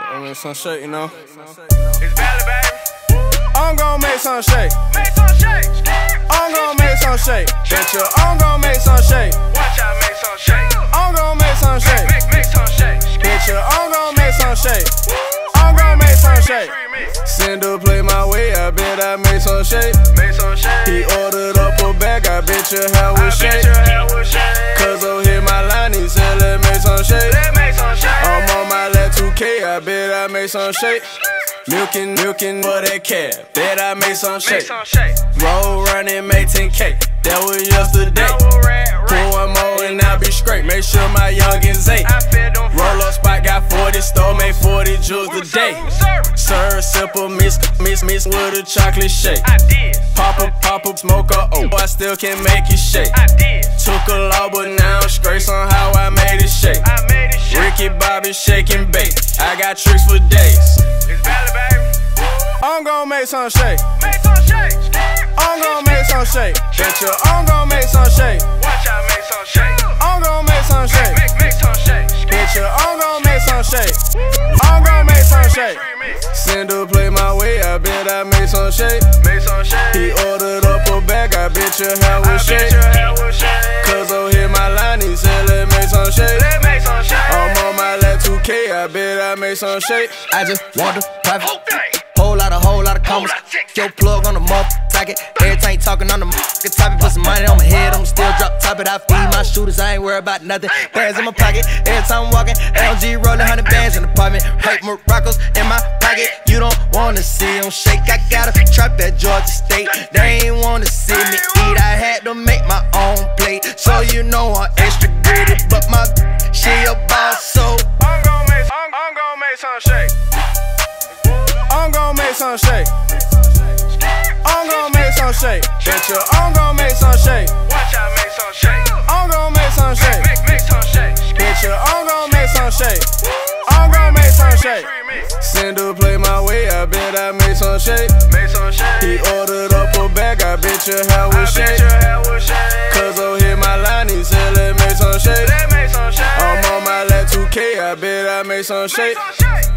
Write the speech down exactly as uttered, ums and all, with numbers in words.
I mean, some shake, you know. It's valid, baby. I'm gon' make some shake. Make some shake. I'm gon' make some shake. Bitch, I'm gon' make some shake. Watch out, make some shake. I'm gon' make some shake. Make, make, make some shake. Bitch, I'm gon' make some shake. I'm gon' make some shake. Send her play my way, I bet I made some shake. Make some shake. He ordered up a bag, I bet your hair was shake. Cuzo hit my line, he said let make some shake. I'm on my lap two K, I bet I made some shake. Milkin, milkin for that cab, bet I made some shake. Roll running, made ten K, that was yesterday. Pull one more and I'll be straight, make sure my youngins ain't. Roll up spot, got forty, store, made forty jewels a day. Serve simple, miss, miss, miss with a chocolate shake. Pop up, pop up, smoke up, oh, I still can make it shake. Took a law, but now I'm straight, somehow I made it shake. Ricky Bobby shaking bait, I got tricks for days. It's valid, baby. I'm gon' make some shake. Make some shake. I'm gon' make some shake. Bitch, I'm gon' make some shake. Watch out, make some shake. I'm gon' make some shake. Make, make, make some shake. Bitch, I'm gon' make some shake. I'm gon' make some shake. Send her play my way, I bet I made some shake. Make some shake. He ordered up a bag, I bet your hair was shake. Cuzo hit my line, he said let make some shake. Let make some shake. I'm on my lap two K, I bet I made some shake. I just want the private. Whole thing. Whole lot of, whole lot of commas. Your plug on the motherfucking socket. Every time you talking on the motherfucking topic, put some money on my head, I'ma still drop top it. I feed my shooters, I ain't worried about nothing. Bands in my pocket, every time I'm walking. L G rolling hundred bands in the apartment. Hurt Moroccos in my pocket. You don't wanna see them shake. I got a trap at Georgia State. They ain't wanna see me eat. I had to make my own plate, so you know I'm extra gritty. But my she a boss, so I'm gon' make, I'm, I'm gon' make some shake. I'm gon' make some shake. I'm gon' make some shake. Bitch, I'm gon' make some shake. Watch out, make some shake. I'm gon' make some shake. Make, make some shake. Bitch, I'm gon' make some shake. I'm gon' make some shake. Send her play my way, I bet I made some shake. Make some shake. He ordered up a bag, I bet your hair was shake. Cuzo hit my line, he said let make some shake. Let make some shake. I'm on my lap two K, I bet I made some shake. Make some shake.